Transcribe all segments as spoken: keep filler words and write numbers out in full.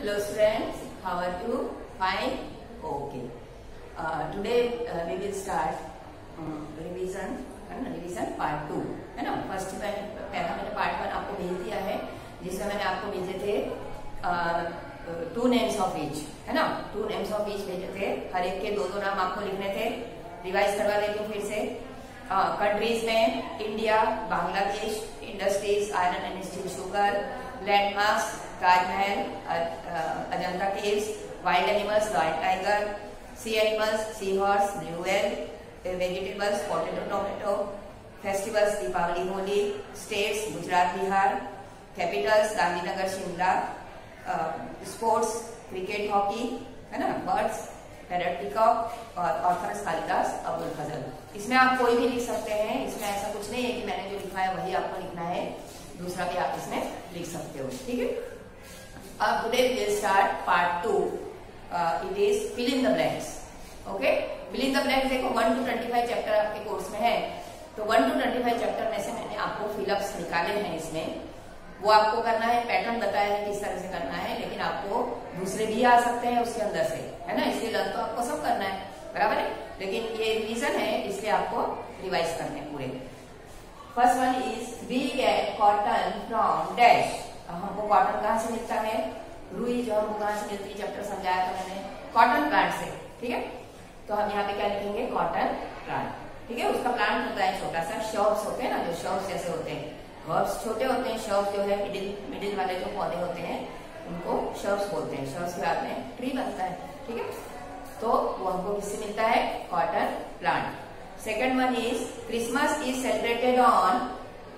Hello students, how are you? Fine? Okay. Uh, today uh, we will start um, revision and revision part two, है ना। First में पहला मैंने part one आपको भेज दिया है, जिसमें मैंने आपको भेजे थे टू नेम्स ऑफ ईच, है ना। टू नेम्स ऑफ ईच भेजे थे, हर एक के दो दो नाम आपको लिखने थे। रिवाइज करवा देती हूँ फिर से। कंट्रीज uh, में India, Bangladesh, industries, iron and steel, sugar, landmarks, Taj Mahal, Ajanta caves, wild animals, royal tiger, sea animals, sea horse, blue whale, vegetables, potato, tomato, festivals, Deepawali, Holi, states, Gujarat, Bihar, capitals, Gandhinagar, Shimla, sports, cricket, hockey, है ना, बर्ड्स, पैरट, पीकॉक और authors Kalidas, Abul Fazal. इसमें आप कोई भी लिख सकते हैं, इसमें ऐसा कुछ नहीं है कि मैंने जो लिखा है वही आपको लिखना है, दूसरा भी आप इसमें लिख सकते हो, ठीक है। अब today we will start part two, it is fill in the blanks. Okay, fill in the blanks देखो one two twenty five chapter आपके कोर्स में है, तो one two twenty five chapter में से मैंने आपको फिलअप्स निकाले हैं इसमें, वो आपको करना है। पैटर्न बताया है किस तरह से करना है, लेकिन आपको दूसरे भी आ सकते हैं उसके अंदर से, है ना। इसलिए लर्न तो आपको सब करना है, बराबर है, लेकिन ये रिवीजन है इसलिए आपको रिवाइज करने पूरे। First one is we get cotton from dash. हमको कॉटन कहाँ से मिलता है? रुई जो हमको कहाँ से मिलती है, चैप्टर समझाया था मैंने, कॉटन प्लांट से, ठीक है। तो हम यहाँ पे क्या लिखेंगे? कॉटन प्लांट, ठीक है। उसका प्लांट होता है छोटा सा, शॉप्स होते हैं ना, जो शॉप्स जैसे होते हैं, हर्ब्स छोटे होते हैं, शॉप्स जो है मिडिल मिडिल वाले जो पौधे होते हैं उनको शर्ब्स बोलते हैं। शर्ब्स के बाद में ट्री बनता है, ठीक है। तो वो हमको किससे मिलता है? Cotton plant. Second one is Christmas is celebrated on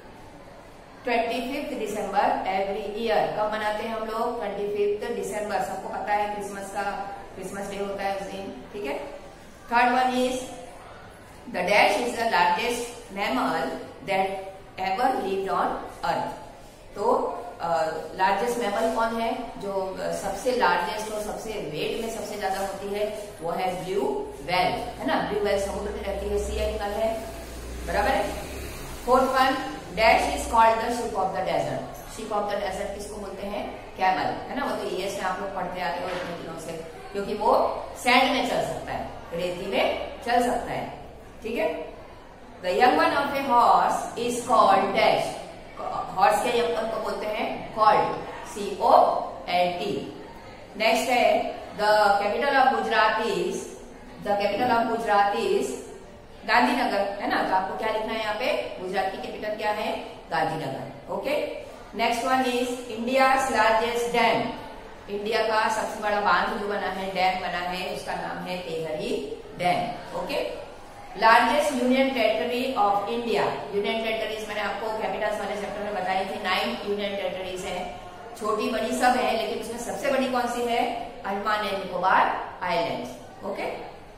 twenty fifth December every year. कब मनाते हैं हम लोग? ट्वेंटी फिफ्थ डिसम्बर, सबको पता है क्रिसमस का, क्रिसमस डे होता है उस दिन, ठीक है। Third one is the dash is the largest mammal that ever lived on earth. तो लार्जेस्ट मैमल कौन है? जो सबसे लार्जेस्ट और सबसे वेट में सबसे ज्यादा होती है वो है ब्लू व्हेल, है ना। ब्लू व्हेल समुद्र में रहती है, सी एनिमल है, बराबर है। Fourth one, dash is called the ship of the desert. Ship of the desert किसको बोलते हैं? कैमल, है ना। वो तो ईएस में आप लोग पढ़ते आ रहे हो इतने दिनों से, क्योंकि वो सैंड में चल सकता है, रेती में चल सकता है, ठीक है। The young one of a horse is called dash. Horse के young one को बोलते हैं called, C O L T. Next है the capital of Gujarat is, the capital of Gujarat is Gandhinagar, है ना। तो आपको क्या लिखना है यहाँ पे? गुजरात की कैपिटल क्या है? Gandhinagar, okay. Next one is India's largest dam. India का सबसे बड़ा बांध जो बना है, डैम बना है, उसका नाम है Tehri dam, okay. Largest union territory of India. Union territories मैंने आपको कैपिटल्स वाले चैप्टर में बताई थी, नाइन यूनियन टेरिटरीज है, छोटी बड़ी सब है, लेकिन उसमें सबसे बड़ी कौन सी है? Andaman and Nicobar island, okay.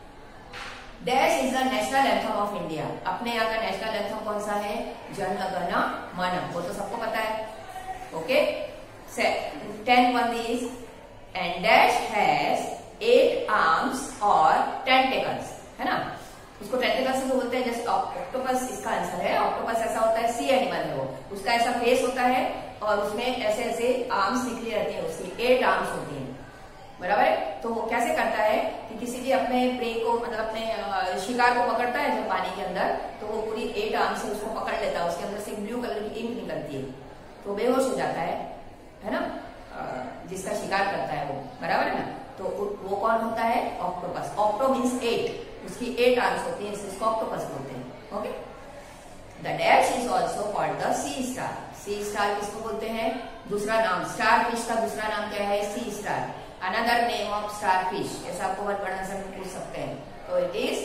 Dash is the national anthem of India. अपने यहाँ का नेशनल एंथम कौन सा है? जन गण मन, वो तो सबको पता है, okay. Ten one is and dash has eight arms और टेंटेकल्स, है ना। उसको टेंटेकल्स से बोलते हैं, जैसे ऑक्टोपस इसका आंसर है। ऑक्टोपस ऐसा होता है, सी एनिमल है वो, उसका ऐसा फेस होता है और उसमें ऐसे ऐसे आर्म्स निकली रहती है, उसकी एट आर्म्स होती हैं, बराबर है। तो वो कैसे करता है कि किसी भी अपने प्रे को, मतलब अपने शिकार को पकड़ता है जब पानी के अंदर, तो वो पूरी एट आर्म से उसको पकड़ लेता है, उसके अंदर से ब्लू कलर की इंक निकलती है, तो बेहोश हो जाता है, है ना, जिसका शिकार करता है वो, बराबर है ना। तो वो कौन होता है? ऑक्टोपस। ऑक्टो मीन्स एट, उसकी एट आर्म्स होती है, इसको ऑक्टोपस बोलते हैं, okay. The dash is also called the sea star. Sea star किसको बोलते हैं? दूसरा नाम, स्टार फिश का दूसरा नाम क्या है? Sea star. Another name of star fish, ऐसा आपको बहुत बड़ा आंसर में पूछ सकते हैं, तो इट इज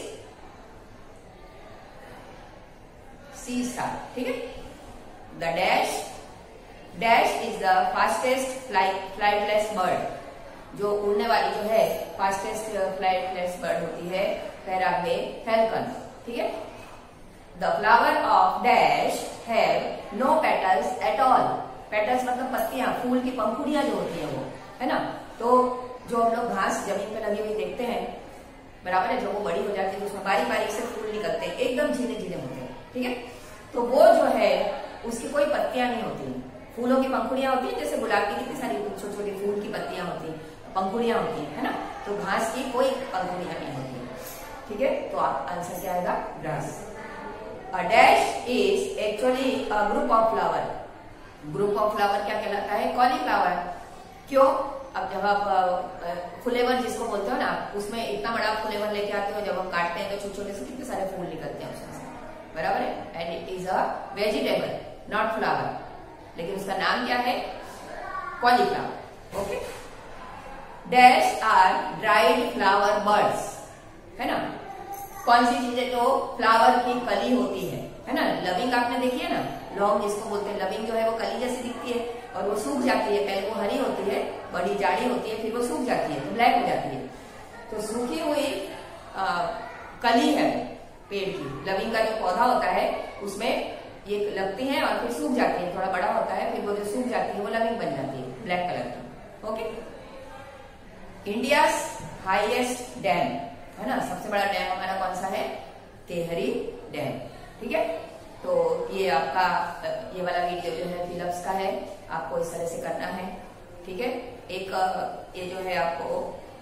सी स्टार, ठीक है। The dash dash is the fastest flight flightless bird. जो उड़ने वाली जो है फास्टेस्ट फ्लाइटलेस बर्ड होती है, पैराग्वे फैल्कन, ठीक है। The flower of dash have no petals at all. Petals मतलब पत्तियां, फूल की पंखुड़ियां जो होती है वो, है ना। तो जो हम लोग घास जमीन पे लगी हुई देखते हैं, बराबर है, जो वो बड़ी हो जाती है उसमें बारीक बारीक से फूल निकलते हैं, एकदम झीले झीले होते हैं, ठीक है। तो वो जो है उसकी कोई पत्तियां नहीं होती, फूलों की पंखुड़ियां होती है, जैसे गुलाब की कितनी सारी छोटी छोटी फूल की पत्तियां होती हैं, पंखुड़ियां होती है, है ना। तो घास की कोई पंखुड़ियां नहीं होती। ठीक है, तो आप आंसर क्या आएगा? Grass. A dash is actually a group of flower. Group of flower क्या कहलाता है? कॉलीफ्लावर। क्यों? अब जब आप फ्लेवर जिसको बोलते हो ना, उसमें इतना बड़ा फ्लेवर लेके आते हो, जब हम काटते हैं तो छोटे छोटे से कितने सारे फूल निकलते हैं उसमें से, बराबर है। And it is a vegetable not flower, लेकिन उसका नाम क्या है? Cauliflower. Okay. Dash are dried flower birds, है ना। कौन सी चीजें? तो फ्लावर की कली होती है, है ना। लविंग आपने देखी है ना, लॉन्ग जिसको बोलते हैं, लविंग जो है वो कली जैसी दिखती है और वो सूख जाती है। पहले वो हरी होती है, बड़ी जाड़ी होती है, फिर वो सूख जाती है तो ब्लैक हो जाती है। तो सूखी हुई आ, कली है पेड़ की, लविंग का जो पौधा होता है उसमें ये लगती है और फिर सूख जाती है, थोड़ा बड़ा होता है, फिर वो जो सूख जाती है वो लविंग बन जाती है ब्लैक कलर की। ओके। इंडिया हाईएस्ट डैम, है ना, सबसे बड़ा डैम हमारा कौन सा है? तेहरी डैम। ठीक है, तो ये आपका ये वाला वीडियो जो है फिलअप्स का है, आपको इस तरह से करना है। ठीक है, एक ये जो है आपको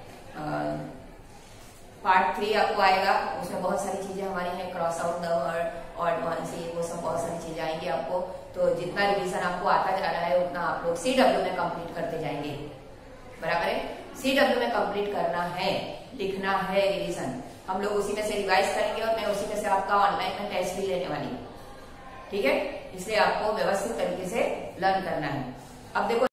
पार्ट थ्री आपको आएगा, उसमें बहुत सारी चीजें हमारी हैं, क्रॉस आउट द वर्ड और वन से वो सब बहुत सारी चीजें आएंगी आपको। तो जितना रिवीजन आपको आता जा रहा है उतना आप लोग सी डब्ल्यू में कंप्लीट करते जाएंगे, बराबर है। सी डब्ल्यू में कंप्लीट करना है, लिखना है रिवीजन, हम लोग उसी में से रिवाइज करेंगे और मैं उसी में से आपका ऑनलाइन में टेस्ट भी लेने वाली हूँ। ठीक है, इसलिए आपको व्यवस्थित तरीके से लर्न करना है। अब देखो